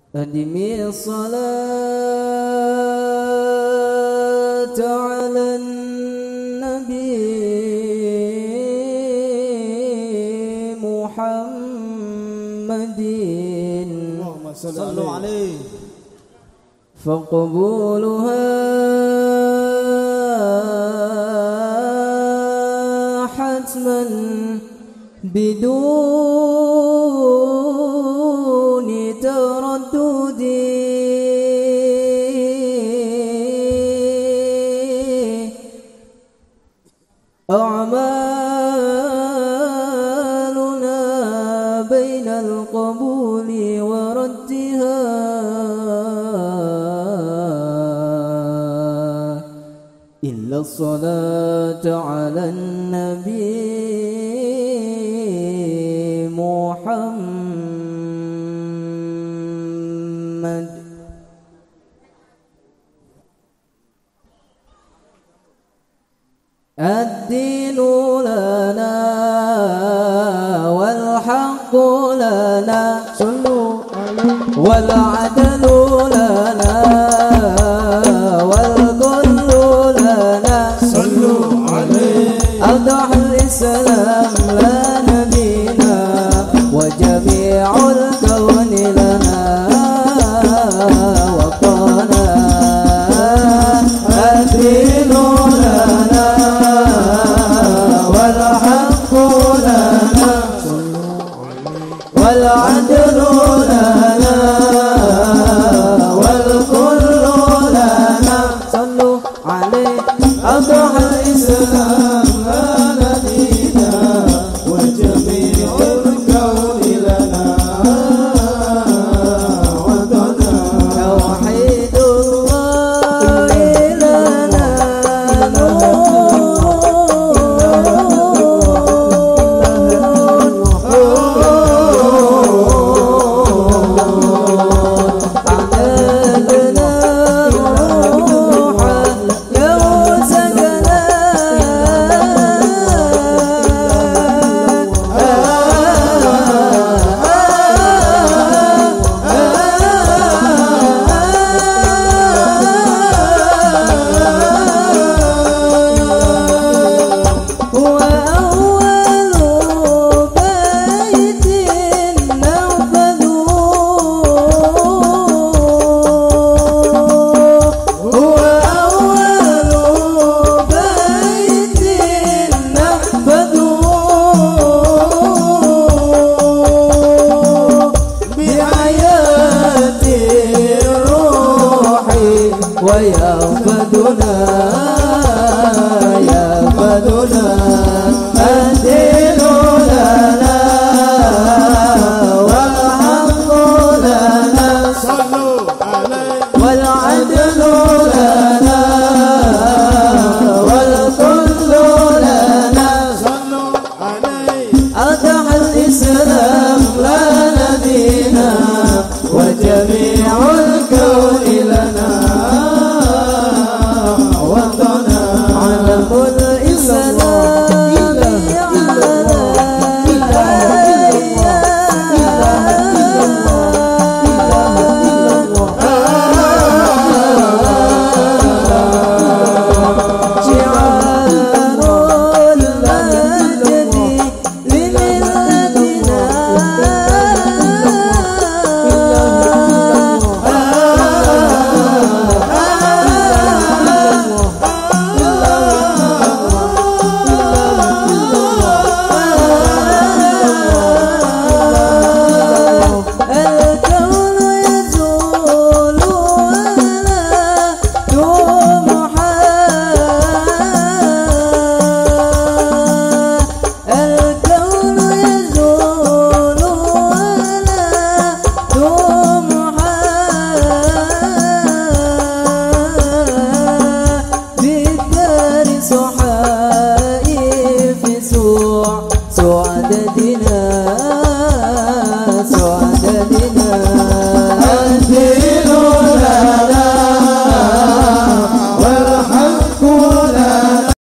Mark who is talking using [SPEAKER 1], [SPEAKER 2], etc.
[SPEAKER 1] أدمي الصلاة على النبي محمد
[SPEAKER 2] اللهم صل عليه
[SPEAKER 1] فقبولها حتما بدون تردد أعمالنا بين القبول وردها إلا الصلاة على النبي محمد. الدين لنا والحق لنا والعدل لنا والكل لنا
[SPEAKER 2] صلوا عليه
[SPEAKER 1] أضحى الإسلام لا نبينا وجميع الكون لنا وطنا. الدين لنا والحق لنا والعدل لنا والكل لنا صلوا عليه أضحى الإسلام لا نبينا
[SPEAKER 2] وجميع الكون لنا وطنا.
[SPEAKER 1] توحيد الله لنا ويغفدنا يغفدنا. الدين لنا والحق لنا
[SPEAKER 2] صلوا عليه
[SPEAKER 1] والعدل لنا والكل لنا
[SPEAKER 2] صلوا عليه
[SPEAKER 1] أضحى الإسلام لا نبينا وجميع الكون لنا وطنا. علم الإسلام صحائف سعدد